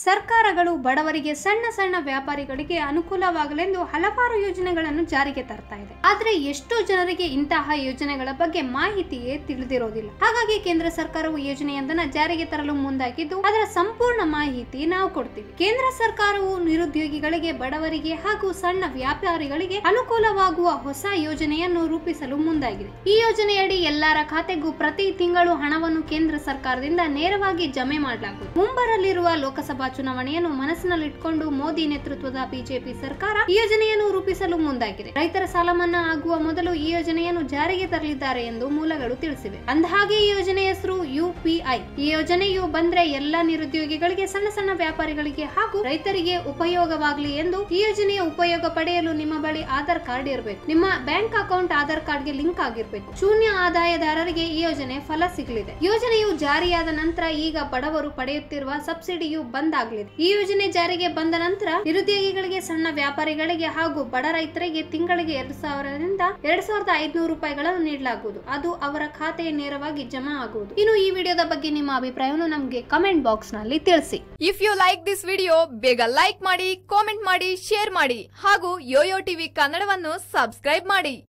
ಸರ್ಕಾರಗಳು ಬಡವರಿಗೆ ಸಣ್ಣ ಸಣ್ಣ ವ್ಯಾಪಾರಿಗಳಿಗೆ ಅನುಕೂಲವಾಗಲೆಂದು ಹಲವಾರು ಯೋಜನೆಗಳನ್ನು ಜಾರಿಗೆ ತರ್ತಾ ಇದೆ. ಆದ್ರೆ ಎಷ್ಟೋ ಜನರಿಗೆ ಇಂತಹ ಯೋಜನೆಗಳ ಬಗ್ಗೆ ಮಾಹಿತಿಯೇ ತಿಳಿದಿರೋದಿಲ್ಲ. ಹಾಗಾಗಿ ಕೇಂದ್ರ ಸರ್ಕಾರವು ಯೋಜನೆಯೊಂದನ್ನ ಜಾರಿಗೆ ತರಲು ಮುಂದಾಗಿದ್ದು ಅದರ ಸಂಪೂರ್ಣ ಮಾಹಿತಿ ನಾವು ಕೊಡ್ತೀವಿ. ಕೇಂದ್ರ ಸರ್ಕಾರವು ನಿರುದ್ಯೋಗಿಗಳಿಗೆ, ಬಡವರಿಗೆ ಹಾಗೂ ಸಣ್ಣ ವ್ಯಾಪಾರಿಗಳಿಗೆ ಅನುಕೂಲವಾಗುವ ಹೊಸ ಯೋಜನೆಯನ್ನು ರೂಪಿಸಲು ಮುಂದಾಗಿದೆ. ಈ ಯೋಜನೆಯಡಿ ಎಲ್ಲರ ಖಾತೆಗೂ ಪ್ರತಿ ತಿಂಗಳು ಹಣವನ್ನು ಕೇಂದ್ರ ಸರ್ಕಾರದಿಂದ ನೇರವಾಗಿ ಜಮೆ ಮಾಡಲಾಗುವುದು. ಮುಂಬರಲಿರುವ ಲೋಕಸಭಾ ಚುನಾವಣೆಯನ್ನು ಮನಸ್ಸಿನಲ್ಲಿಟ್ಟುಕೊಂಡು ಮೋದಿ ನೇತೃತ್ವದ ಬಿಜೆಪಿ ಸರ್ಕಾರ ಈ ಯೋಜನೆಯನ್ನು ರೂಪಿಸಲು ಮುಂದಾಗಿದೆ. ರೈತರ ಸಾಲ ಮನ್ನಾ ಆಗುವ ಮೊದಲು ಈ ಯೋಜನೆಯನ್ನು ಜಾರಿಗೆ ತರಲಿದ್ದಾರೆ ಎಂದು ಮೂಲಗಳು ತಿಳಿಸಿವೆ. ಅಂದಹಾಗೆ ಈ ಯೋಜನೆ ಹೆಸರು UPI. ಈ ಯೋಜನೆಯು ಬಂದ್ರೆ ಎಲ್ಲಾ ನಿರುದ್ಯೋಗಿಗಳಿಗೆ, ಸಣ್ಣ ಸಣ್ಣ ವ್ಯಾಪಾರಿಗಳಿಗೆ ಹಾಗೂ ರೈತರಿಗೆ ಉಪಯೋಗವಾಗಲಿ ಎಂದು. ಈ ಯೋಜನೆಯ ಉಪಯೋಗ ಪಡೆಯಲು ನಿಮ್ಮ ಬಳಿ ಆಧಾರ್ ಕಾರ್ಡ್ ಇರಬೇಕು. ನಿಮ್ಮ ಬ್ಯಾಂಕ್ ಅಕೌಂಟ್ ಆಧಾರ್ ಕಾರ್ಡ್ಗೆ ಲಿಂಕ್ ಆಗಿರಬೇಕು. ಶೂನ್ಯ ಆದಾಯದಾರರಿಗೆ ಈ ಯೋಜನೆ ಫಲ ಸಿಗಲಿದೆ. ಯೋಜನೆಯು ಜಾರಿಯಾದ ನಂತರ ಈಗ ಬಡವರು ಪಡೆಯುತ್ತಿರುವ ಸಬ್ಸಿಡಿಯು ಬಂದ್ ಆಗಲಿದೆ. ಈ ಯೋಜನೆ ಜಾರಿಗೆ ಬಂದ ನಂತರ ನಿರುದ್ಯೋಗಿಗಳಿಗೆ, ಸಣ್ಣ ವ್ಯಾಪಾರಿಗಳಿಗೆ ಹಾಗೂ ಬಡ ರೈತರಿಗೆ ತಿಂಗಳಿಗೆ 2000ರಿಂದ 2500 ರೂಪಾಯಿಗಳನ್ನು ನೀಡಲಾಗುವುದು. ಅದು ಅವರ ಖಾತೆಗೆ ನೇರವಾಗಿ ಜಮಾ ಆಗುವುದು. ಇನ್ನು ಈ ವಿಡಿಯೋದ ಬಗ್ಗೆ ನಿಮ್ಮ ಅಭಿಪ್ರಾಯವನ್ನು ನಮಗೆ ಕಮೆಂಟ್ ಬಾಕ್ಸ್ ನಲ್ಲಿ ತಿಳಿಸಿ. If you like this video, ಬೇಗ ಲೈಕ್ ಮಾಡಿ, ಕಾಮೆಂಟ್ ಮಾಡಿ, ಶೇರ್ ಮಾಡಿ ಹಾಗೂ ಯೋಯೋ ಟಿವಿ ಕನ್ನಡವನ್ನು ಸಬ್ಸ್ಕ್ರೈಬ್ ಮಾಡಿ.